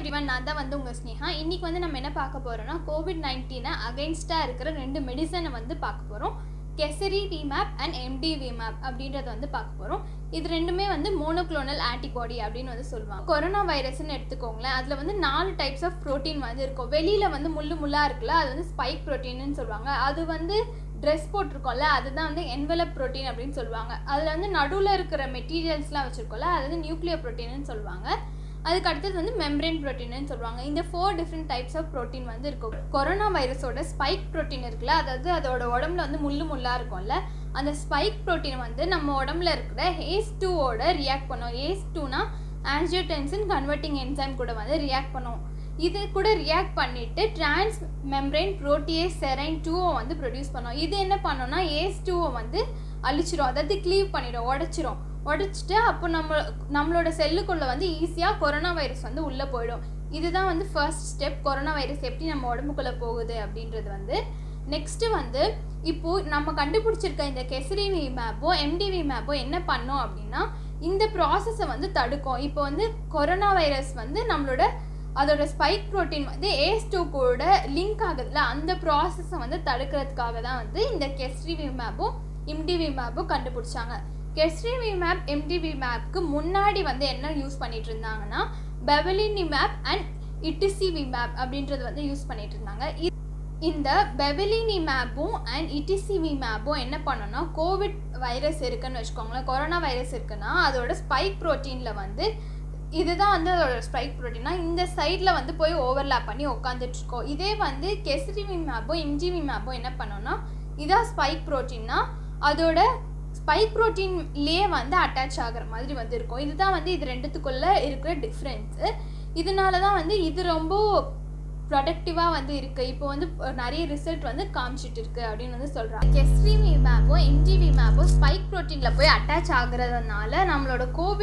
everyone, நான் தான் வந்து உங்க ஸ்னேகா. இன்னைக்கு வந்து நம்ம என்ன பார்க்க போறோம்னா COVID-19 அகைன்ஸ்டா இருக்கிற ரெண்டு மெடிசனை வந்து பார்க்க போறோம். Casirivimab and Imdevimab அப்படின்றத வந்து பார்க்க போறோம். இது ரெண்டுமே வந்து monoclonal antibody அப்படினு வந்து சொல்வாங்க. கொரோனா வைரஸ்னு எடுத்துக்கோங்களேன். அதுல வந்து 4 டைப்ஸ் ஆஃப் புரோட்டீன் வந்து இருக்கும். வெளியில வந்து முள்ளா இருக்குல, அது வந்து ஸ்பைக் புரோட்டீன்னு சொல்வாங்க. அது வந்து ட்ரெஸ் போட்டிருக்கோம்ல, அதுதான் வந்து என்வலப் புரோட்டீன் அப்படின்னு சொல்லுவாங்க. அதில் வந்து நடுவில் இருக்கிற மெட்டீரியல்ஸ்லாம் வச்சுருக்கோம்ல, அது வந்து நியூக்ளியர் புரோட்டீன்னு சொல்லுவாங்க. அதுக்கு அடுத்தது வந்து மெம்பரேன் புரோட்டீன்னு சொல்லுவாங்க. இந்த 4 டிஃப்ரெண்ட் டைப்ஸ் ஆஃப் புரோட்டீன் வந்து இருக்கும். கொரோனா வைரஸோட ஸ்பைக் புரோட்டீன் இருக்குல்ல, அதாவது அதோட உடம்புல வந்து முள்ளாக இருக்கும்ல, அந்த ஸ்பைக் புரோட்டீன் வந்து நம்ம உடம்புல இருக்கிற ACE2ஓட ரியாக்ட் பண்ணும். ACE2னா ஆஞ்சியோடென்சின் கன்வெர்ட்டிங் என்சைம் கூட வந்து ரியாக்ட் பண்ணும். இது கூட ரியாக்ட் பண்ணிவிட்டு டிரான்ஸ் மெம்பரேன் புரோட்டியேஸ் செரைன் 2 வந்து ப்ரொடியூஸ் பண்ணோம். இது என்ன பண்ணோம்னா ACE2 வந்து அழிச்சிரும், அதாவது க்ளீவ் பண்ணிடும், உடச்சிட்டு அப்போ நம்மளோட செல்லுக்குள்ளே வந்து ஈஸியாக கொரோனா வைரஸ் வந்து உள்ளே போயிடும். இதுதான் வந்து ஃபர்ஸ்ட் ஸ்டெப், கொரோனா வைரஸ் எப்படி நம்ம உடம்புக்குள்ளே போகுது அப்படின்றது வந்து. நெக்ஸ்ட்டு வந்து இப்போது நம்ம கண்டுபிடிச்சிருக்க இந்த கெசிரிவிமேபோ எம்டிவிமேபோ என்ன பண்ணோம் அப்படின்னா இந்த ப்ராசஸை வந்து தடுக்கும். இப்போ வந்து கொரோனா வைரஸ் வந்து நம்மளோட அதோட ஸ்பைக் ப்ரோட்டீன் வந்து ACE2 கூட லிங்க் ஆகுதுல, அந்த ப்ராசஸை வந்து தடுக்கிறதுக்காக தான் வந்து இந்த கெசிரிவிமேபோ இம்டிவிமேபோ கண்டுபிடிச்சாங்க. கெசிரிவிமேப் எம்டிவிமேப்க்கு முன்னாடி வந்து என்ன யூஸ் பண்ணிட்டு இருந்தாங்கன்னா பெவலினிமேப் அண்ட் இட்டிசிவிமேப் அப்படின்றது வந்து யூஸ் பண்ணிட்டு இருந்தாங்க. இந்த பெவலினிமேப்பும் அண்ட் இட்டிசிவிமேப்பும் என்ன பண்ணோன்னா கோவிட் வைரஸ் இருக்குன்னு வச்சுக்கோங்களேன், கொரோனா வைரஸ் இருக்குன்னா அதோட ஸ்பைக் ப்ரோட்டீனில் வந்து இதுதான் வந்து அதோட ஸ்பைக் ப்ரோட்டீனா இந்த சைடில் வந்து போய் ஓவர்லேப் பண்ணி உட்காந்துட்ருக்கோம். இதே வந்து கெசிரிவிமேப்போ இம்டிவிமேப்போ என்ன பண்ணோன்னா இதான் ஸ்பைக் ப்ரோட்டீன்னா அதோட ஸ்பைக் ப்ரோட்டீன்லேயே வந்து அட்டாச் ஆகிற மாதிரி வந்து இருக்கும். இதுதான் வந்து இது ரெண்டுத்துக்குள்ளே இருக்கிற டிஃப்ரென்ஸு. இதனால தான் வந்து இது ரொம்ப ப்ரொடக்டிவாக வந்து இருக்குது. இப்போ வந்து நிறைய ரிசல்ட் வந்து காமிச்சிட்டு இருக்குது அப்படின்னு வந்து சொல்கிறாங்க. கெசிரிவிமேப்போ இம்டிவிமேப்போ ஸ்பைக் ப்ரோட்டீனில் போய் அட்டாச் ஆகுறதுனால நம்மளோட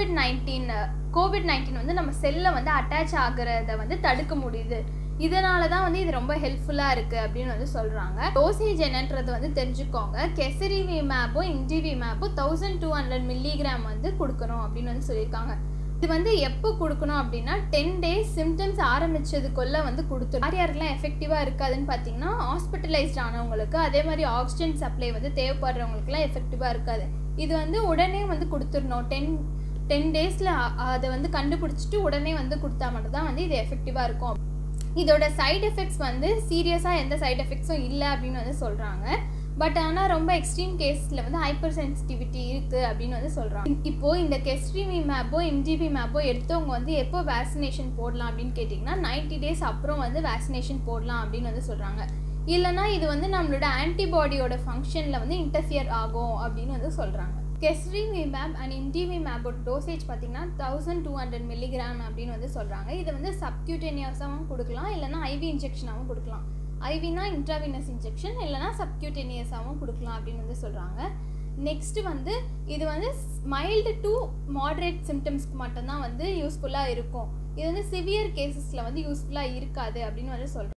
கோவிட்-19 வந்து நம்ம செல்லில் வந்து அட்டாச் ஆகுறத வந்து தடுக்க முடியுது. இதனால தான் வந்து இது ரொம்ப ஹெல்ப்ஃபுல்லாக இருக்குது அப்படின்னு வந்து சொல்கிறாங்க. டோசேஜ் என்னன்றது வந்து தெரிஞ்சுக்கோங்க. கெசிரிவிமேப்போ இம்டிவிமேப்போ 1200 மில்லிகிராம் வந்து கொடுக்கணும் அப்படின்னு வந்து சொல்லியிருக்காங்க. இது வந்து எப்போ கொடுக்கணும் அப்படின்னா 10 days சிம்டம்ஸ் ஆரம்பித்ததுக்குள்ளே வந்து கொடுத்துரும். யாருக்கெல்லாம் எஃபெக்டிவாக இருக்காதுன்னு பார்த்தீங்கன்னா ஹாஸ்பிட்டலைஸ்ட் ஆனவங்களுக்கு, அதே மாதிரி ஆக்சிஜன் சப்ளை வந்து தேவைப்படுறவங்களுக்குலாம் எஃபெக்டிவாக இருக்காது. இது வந்து உடனே வந்து கொடுத்துடணும். 10 daysல அதை வந்து கண்டுபிடிச்சிட்டு உடனே வந்து கொடுத்தா மட்டும்தான் வந்து இது எஃபெக்டிவாக இருக்கும். இதோட சைட் எஃபெக்ட்ஸ் வந்து சீரியஸாக எந்த சைட் எஃபெக்ட்ஸும் இல்லை அப்படின்னு வந்து சொல்கிறாங்க. பட் ஆனால் ரொம்ப எக்ஸ்ட்ரீம் கேஸில் வந்து ஹைப்பர் சென்சிட்டிவிட்டி இருக்குது அப்படின்னு வந்து சொல்கிறாங்க. இப்போது இந்த கெசிரிவிமேப்போ இம்டிவிமேப்போ எடுத்தவங்க வந்து எப்போ வேக்சினேஷன் போடலாம் அப்படின்னு கேட்டிங்கன்னா 90 days அப்புறம் வந்து வேக்சினேஷன் போடலாம் அப்படின்னு வந்து சொல்கிறாங்க. இல்லைனா இது வந்து நம்மளோட ஆன்டிபாடியோட ஃபங்க்ஷனில் வந்து இன்டர்ஃபியர் ஆகும் அப்படின்னு வந்து சொல்கிறாங்க. கெசிரிவிமேப் அண்ட் இம்டிவிமேப்போட டோசேஜ் பார்த்திங்கன்னா 1200 மில்லிகிராம் அப்படின்னு வந்து சொல்கிறாங்க. இதை வந்து சப்க்யூட்டேனியஸாகவும் கொடுக்கலாம், இல்லைனா ஐவி இன்ஜெக்ஷனாகவும் கொடுக்கலாம். ஐவினா இன்ட்ராவினஸ் இன்ஜெக்ஷன், இல்லைனா சப்க்யூட்டேனியஸாகவும் கொடுக்கலாம் அப்படின்னு வந்து சொல்கிறாங்க. நெக்ஸ்ட்டு வந்து இது வந்து மைல்டு டு மாட்ரேட் சிம்டம்ஸ்க்கு மட்டும்தான் வந்து யூஸ்ஃபுல்லாக இருக்கும். இது வந்து சிவியர் கேசஸில் வந்து யூஸ்ஃபுல்லாக இருக்காது அப்படின்னு வந்து சொல்கிறாங்க.